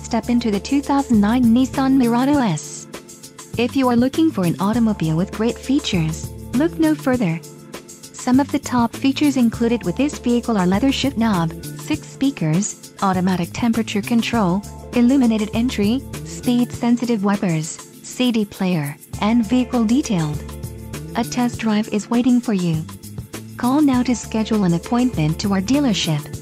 step into the 2009 Nissan Murano S. If you are looking for an automobile with great features, look no further. Some of the top features included with this vehicle are leather shift knob, 6 speakers, automatic temperature control, illuminated entry, speed-sensitive wipers, CD player, and vehicle detailed. A test drive is waiting for you. Call now to schedule an appointment to our dealership.